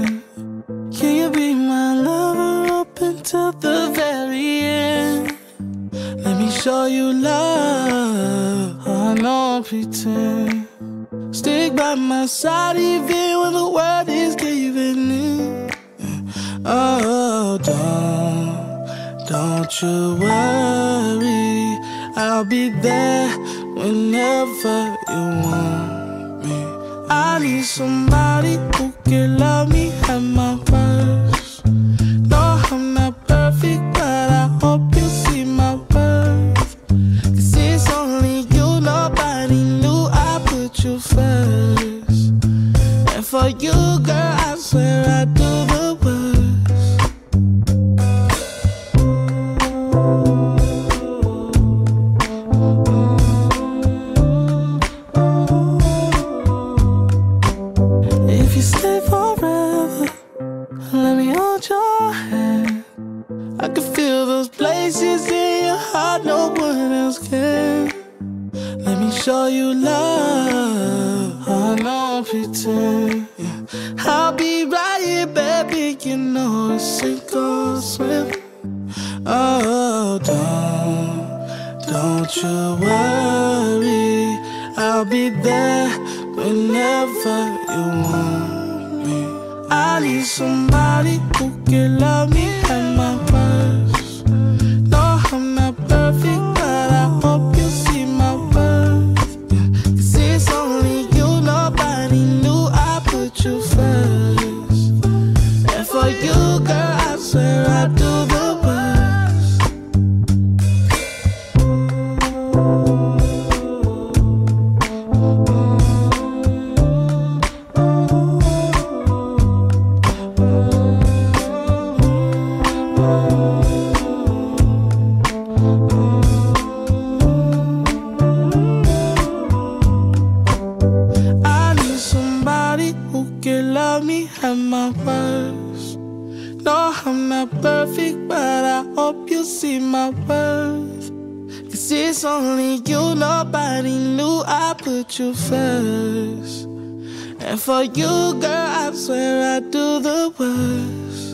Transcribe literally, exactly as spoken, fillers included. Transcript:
pretend? Can you be my lover up until the very end? Let me show you love. I don't pretend. Stick by my side even when the world is giving in. Oh, don't, don't you worry. I'll be there whenever you want me. I need somebody who can love me at my worst. No, I'm not perfect, but I hope you see my worth. Cause it's only you, nobody knew I put you first. And for you, girl, I swear I do the worst. If you stay forever, let me hold your hand. I can feel those places in your heart no one else can. Let me show you love. I don't pretend. Yeah. I'll be right here, baby. You know it's sink or swim. Oh, don't, don't you worry. I'll be there whenever you want me. I need somebody who can love me at my worst. No, I'm not perfect, but I hope you see my worth. Yeah. Cause it's only you, nobody knew I put you first. And for you, girl, I swear I do the worst. I need somebody who can love me at my worst. No, I'm not perfect, but I hope you see my worth. Cause it's only you, nobody knew I put you first. And for you, girl, I swear I do the worst.